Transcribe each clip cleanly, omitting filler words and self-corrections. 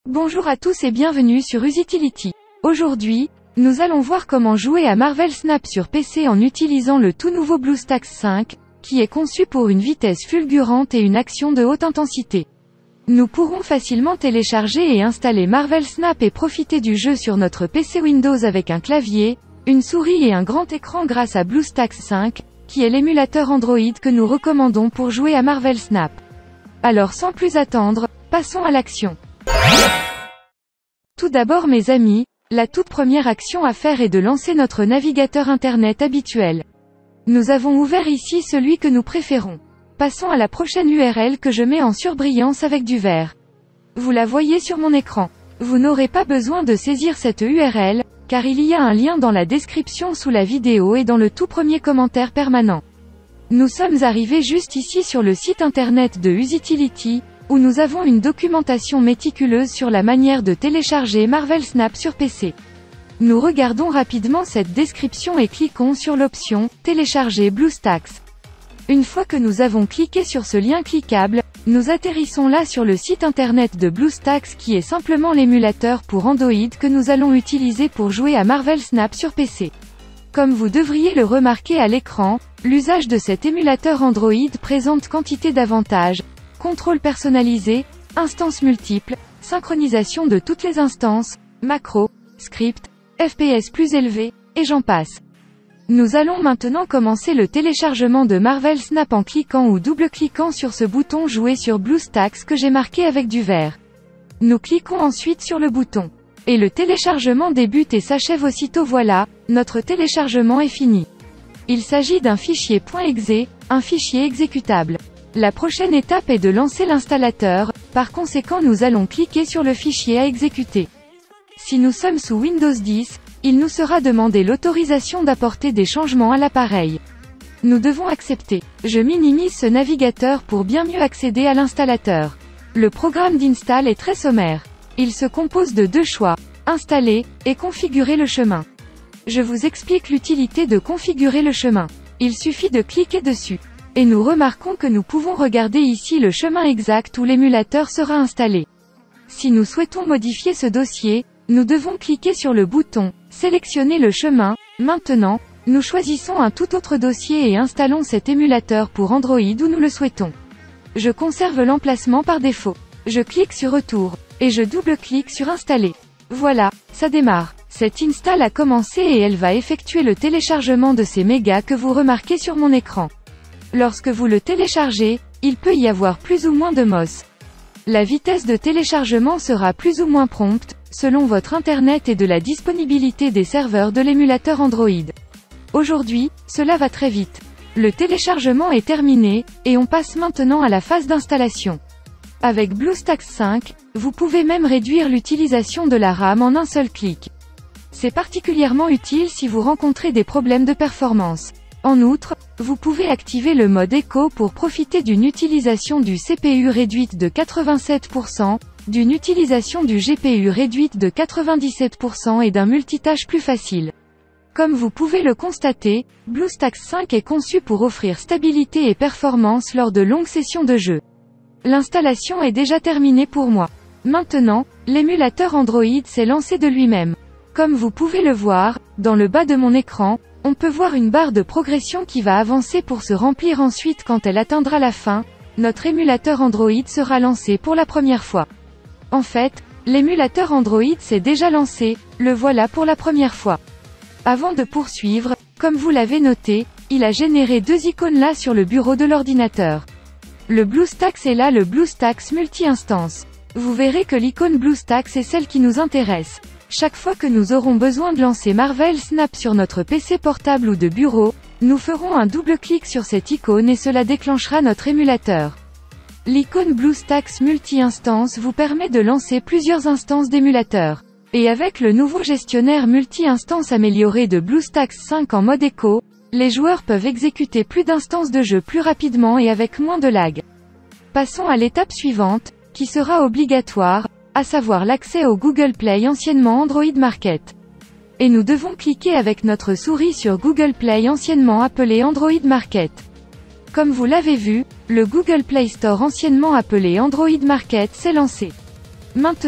Bonjour à tous et bienvenue sur Usitility. Aujourd'hui, nous allons voir comment jouer à Marvel Snap sur PC en utilisant le tout nouveau BlueStacks 5, qui est conçu pour une vitesse fulgurante et une action de haute intensité. Nous pourrons facilement télécharger et installer Marvel Snap et profiter du jeu sur notre PC Windows avec un clavier, une souris et un grand écran grâce à BlueStacks 5, qui est l'émulateur Android que nous recommandons pour jouer à Marvel Snap. Alors sans plus attendre, passons à l'action. Tout d'abord mes amis, la toute première action à faire est de lancer notre navigateur internet habituel. Nous avons ouvert ici celui que nous préférons. Passons à la prochaine URL que je mets en surbrillance avec du vert. Vous la voyez sur mon écran. Vous n'aurez pas besoin de saisir cette URL, car il y a un lien dans la description sous la vidéo et dans le tout premier commentaire permanent. Nous sommes arrivés juste ici sur le site internet de Usitility, où nous avons une documentation méticuleuse sur la manière de télécharger Marvel Snap sur PC. Nous regardons rapidement cette description et cliquons sur l'option « Télécharger BlueStacks ». Une fois que nous avons cliqué sur ce lien cliquable, nous atterrissons là sur le site internet de BlueStacks qui est simplement l'émulateur pour Android que nous allons utiliser pour jouer à Marvel Snap sur PC. Comme vous devriez le remarquer à l'écran, l'usage de cet émulateur Android présente quantité d'avantages: contrôle personnalisé, instances multiples, synchronisation de toutes les instances, macros, scripts, FPS plus élevés, et j'en passe. Nous allons maintenant commencer le téléchargement de Marvel Snap en cliquant ou double-cliquant sur ce bouton jouer sur BlueStacks que j'ai marqué avec du vert. Nous cliquons ensuite sur le bouton. Et le téléchargement débute et s'achève aussitôt. Voilà, notre téléchargement est fini. Il s'agit d'un fichier .exe, un fichier exécutable. La prochaine étape est de lancer l'installateur, par conséquent nous allons cliquer sur le fichier à exécuter. Si nous sommes sous Windows 10, il nous sera demandé l'autorisation d'apporter des changements à l'appareil. Nous devons accepter. Je minimise ce navigateur pour bien mieux accéder à l'installateur. Le programme d'install est très sommaire. Il se compose de deux choix, installer, et configurer le chemin. Je vous explique l'utilité de configurer le chemin. Il suffit de cliquer dessus. Et nous remarquons que nous pouvons regarder ici le chemin exact où l'émulateur sera installé. Si nous souhaitons modifier ce dossier, nous devons cliquer sur le bouton « Sélectionner le chemin ». Maintenant, nous choisissons un tout autre dossier et installons cet émulateur pour Android où nous le souhaitons. Je conserve l'emplacement par défaut. Je clique sur Retour. Et je double-clique sur Installer. Voilà, ça démarre. Cette install a commencé et elle va effectuer le téléchargement de ces mégas que vous remarquez sur mon écran. Lorsque vous le téléchargez, il peut y avoir plus ou moins de MOS. La vitesse de téléchargement sera plus ou moins prompte, selon votre internet et de la disponibilité des serveurs de l'émulateur Android. Aujourd'hui, cela va très vite. Le téléchargement est terminé, et on passe maintenant à la phase d'installation. Avec BlueStacks 5, vous pouvez même réduire l'utilisation de la RAM en un seul clic. C'est particulièrement utile si vous rencontrez des problèmes de performance. En outre, vous pouvez activer le mode Eco pour profiter d'une utilisation du CPU réduite de 87%, d'une utilisation du GPU réduite de 97% et d'un multitâche plus facile. Comme vous pouvez le constater, BlueStacks 5 est conçu pour offrir stabilité et performance lors de longues sessions de jeu. L'installation est déjà terminée pour moi. Maintenant, l'émulateur Android s'est lancé de lui-même. Comme vous pouvez le voir, dans le bas de mon écran, on peut voir une barre de progression qui va avancer pour se remplir ensuite. Quand elle atteindra la fin, notre émulateur Android sera lancé pour la première fois. En fait, l'émulateur Android s'est déjà lancé, le voilà pour la première fois. Avant de poursuivre, comme vous l'avez noté, il a généré deux icônes là sur le bureau de l'ordinateur. Le BlueStacks est là, le BlueStacks multi-instance. Vous verrez que l'icône BlueStacks est celle qui nous intéresse. Chaque fois que nous aurons besoin de lancer Marvel Snap sur notre PC portable ou de bureau, nous ferons un double-clic sur cette icône et cela déclenchera notre émulateur. L'icône BlueStacks multi-instance vous permet de lancer plusieurs instances d'émulateur. Et avec le nouveau gestionnaire multi-instance amélioré de BlueStacks 5 en mode Eco, les joueurs peuvent exécuter plus d'instances de jeu plus rapidement et avec moins de lag. Passons à l'étape suivante, qui sera obligatoire, à savoir l'accès au Google Play anciennement Android Market. Et nous devons cliquer avec notre souris sur Google Play anciennement appelé Android Market. Comme vous l'avez vu, le Google Play Store anciennement appelé Android Market s'est lancé. Maintenant,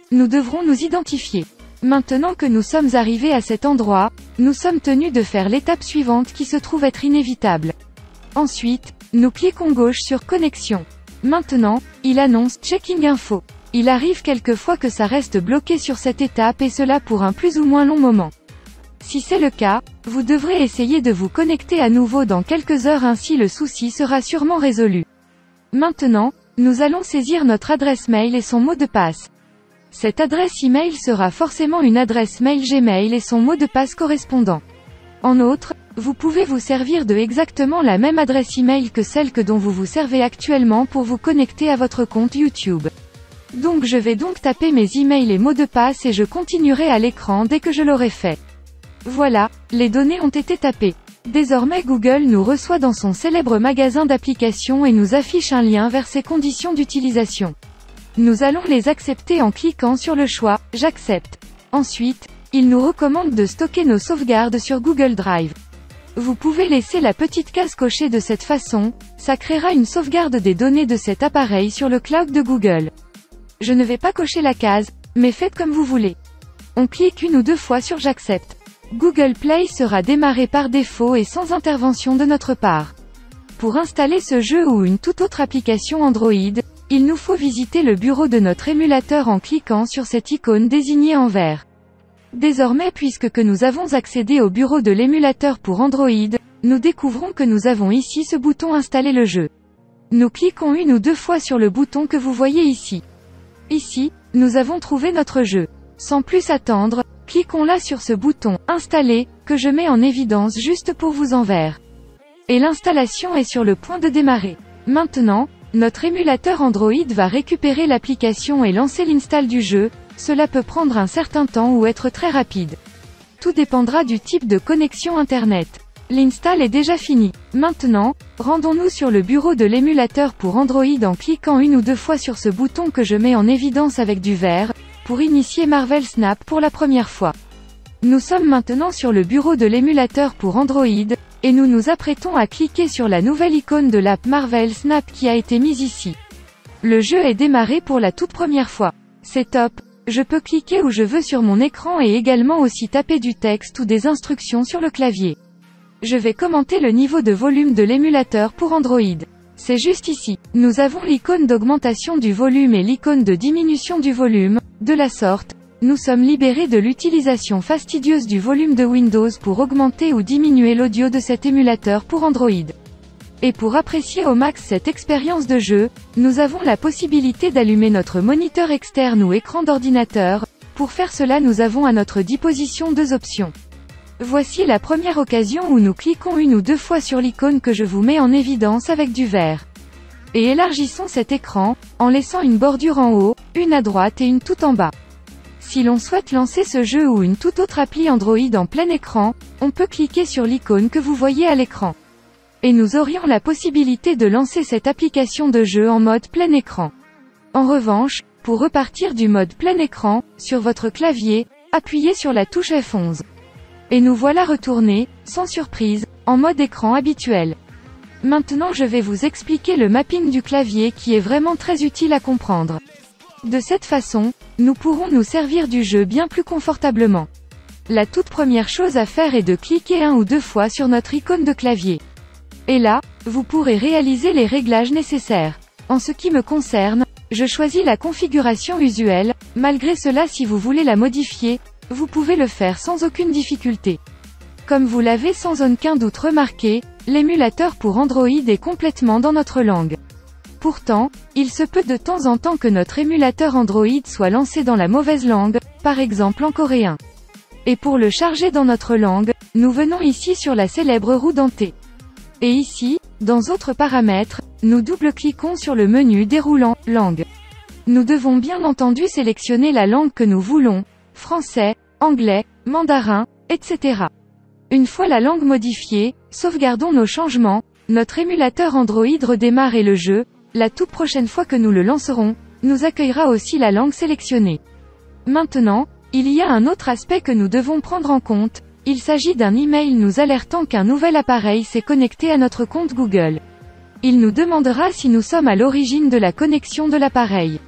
nous devrons nous identifier. Maintenant que nous sommes arrivés à cet endroit, nous sommes tenus de faire l'étape suivante qui se trouve être inévitable. Ensuite, nous cliquons gauche sur Connexion. Maintenant, il annonce Checking Info. Il arrive quelquefois que ça reste bloqué sur cette étape et cela pour un plus ou moins long moment. Si c'est le cas, vous devrez essayer de vous connecter à nouveau dans quelques heures, ainsi le souci sera sûrement résolu. Maintenant, nous allons saisir notre adresse mail et son mot de passe. Cette adresse email sera forcément une adresse mail Gmail et son mot de passe correspondant. En outre, vous pouvez vous servir de exactement la même adresse email que celle dont vous vous servez actuellement pour vous connecter à votre compte YouTube. Donc je vais donc taper mes emails et mots de passe et je continuerai à l'écran dès que je l'aurai fait. Voilà, les données ont été tapées. Désormais Google nous reçoit dans son célèbre magasin d'applications et nous affiche un lien vers ses conditions d'utilisation. Nous allons les accepter en cliquant sur le choix « J'accepte ». Ensuite, il nous recommande de stocker nos sauvegardes sur Google Drive. Vous pouvez laisser la petite case cochée de cette façon, ça créera une sauvegarde des données de cet appareil sur le cloud de Google. Je ne vais pas cocher la case, mais faites comme vous voulez. On clique une ou deux fois sur « J'accepte ». Google Play sera démarré par défaut et sans intervention de notre part. Pour installer ce jeu ou une toute autre application Android, il nous faut visiter le bureau de notre émulateur en cliquant sur cette icône désignée en vert. Désormais, puisque nous avons accédé au bureau de l'émulateur pour Android, nous découvrons que nous avons ici ce bouton Installer le jeu. Nous cliquons une ou deux fois sur le bouton que vous voyez ici. Ici, nous avons trouvé notre jeu. Sans plus attendre, cliquons là sur ce bouton « Installer » que je mets en évidence juste pour vous en vert. Et l'installation est sur le point de démarrer. Maintenant, notre émulateur Android va récupérer l'application et lancer l'install du jeu. Cela peut prendre un certain temps ou être très rapide. Tout dépendra du type de connexion Internet. L'install est déjà fini. Maintenant, rendons-nous sur le bureau de l'émulateur pour Android en cliquant une ou deux fois sur ce bouton que je mets en évidence avec du vert, pour initier Marvel Snap pour la première fois. Nous sommes maintenant sur le bureau de l'émulateur pour Android, et nous nous apprêtons à cliquer sur la nouvelle icône de l'app Marvel Snap qui a été mise ici. Le jeu est démarré pour la toute première fois. C'est top. Je peux cliquer où je veux sur mon écran et également aussi taper du texte ou des instructions sur le clavier. Je vais commenter le niveau de volume de l'émulateur pour Android. C'est juste ici. Nous avons l'icône d'augmentation du volume et l'icône de diminution du volume. De la sorte, nous sommes libérés de l'utilisation fastidieuse du volume de Windows pour augmenter ou diminuer l'audio de cet émulateur pour Android. Et pour apprécier au max cette expérience de jeu, nous avons la possibilité d'allumer notre moniteur externe ou écran d'ordinateur. Pour faire cela, nous avons à notre disposition deux options. Voici la première occasion où nous cliquons une ou deux fois sur l'icône que je vous mets en évidence avec du vert. Et élargissons cet écran, en laissant une bordure en haut, une à droite et une tout en bas. Si l'on souhaite lancer ce jeu ou une toute autre appli Android en plein écran, on peut cliquer sur l'icône que vous voyez à l'écran. Et nous aurions la possibilité de lancer cette application de jeu en mode plein écran. En revanche, pour repartir du mode plein écran, sur votre clavier, appuyez sur la touche F11. Et nous voilà retournés, sans surprise, en mode écran habituel. Maintenant je vais vous expliquer le mapping du clavier qui est vraiment très utile à comprendre. De cette façon, nous pourrons nous servir du jeu bien plus confortablement. La toute première chose à faire est de cliquer un ou deux fois sur notre icône de clavier. Et là, vous pourrez réaliser les réglages nécessaires. En ce qui me concerne, je choisis la configuration usuelle. Malgré cela, si vous voulez la modifier, vous pouvez le faire sans aucune difficulté. Comme vous l'avez sans aucun doute remarqué, l'émulateur pour Android est complètement dans notre langue. Pourtant, il se peut de temps en temps que notre émulateur Android soit lancé dans la mauvaise langue, par exemple en coréen. Et pour le charger dans notre langue, nous venons ici sur la célèbre roue dentée. Et ici, dans Autres paramètres, nous double-cliquons sur le menu déroulant « Langue ». Nous devons bien entendu sélectionner la langue que nous voulons, français, anglais, mandarin, etc. Une fois la langue modifiée, sauvegardons nos changements, notre émulateur Android redémarre et le jeu, la toute prochaine fois que nous le lancerons, nous accueillera aussi la langue sélectionnée. Maintenant, il y a un autre aspect que nous devons prendre en compte, il s'agit d'un email nous alertant qu'un nouvel appareil s'est connecté à notre compte Google. Il nous demandera si nous sommes à l'origine de la connexion de l'appareil.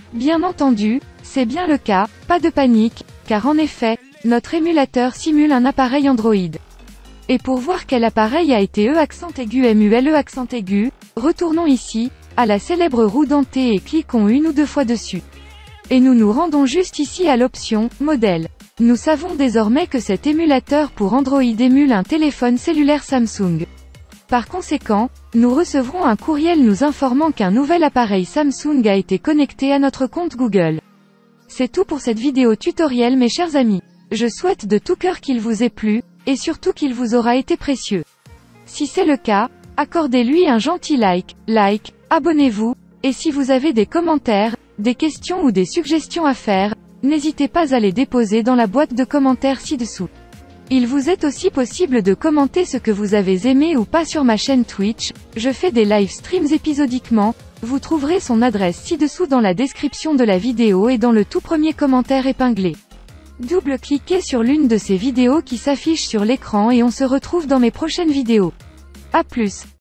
Bien entendu, c'est bien le cas, pas de panique, car en effet, notre émulateur simule un appareil Android. Et pour voir quel appareil a été MULE, retournons ici, à la célèbre roue dentée et cliquons une ou deux fois dessus. Et nous nous rendons juste ici à l'option « Modèle ». Nous savons désormais que cet émulateur pour Android émule un téléphone cellulaire Samsung. Par conséquent, nous recevrons un courriel nous informant qu'un nouvel appareil Samsung a été connecté à notre compte Google. C'est tout pour cette vidéo tutoriel mes chers amis. Je souhaite de tout cœur qu'il vous ait plu, et surtout qu'il vous aura été précieux. Si c'est le cas, accordez-lui un gentil like, abonnez-vous, et si vous avez des commentaires, des questions ou des suggestions à faire, n'hésitez pas à les déposer dans la boîte de commentaires ci-dessous. Il vous est aussi possible de commenter ce que vous avez aimé ou pas sur ma chaîne Twitch, je fais des live streams épisodiquement, vous trouverez son adresse ci-dessous dans la description de la vidéo et dans le tout premier commentaire épinglé. Double-cliquez sur l'une de ces vidéos qui s'affiche sur l'écran et on se retrouve dans mes prochaines vidéos. À plus.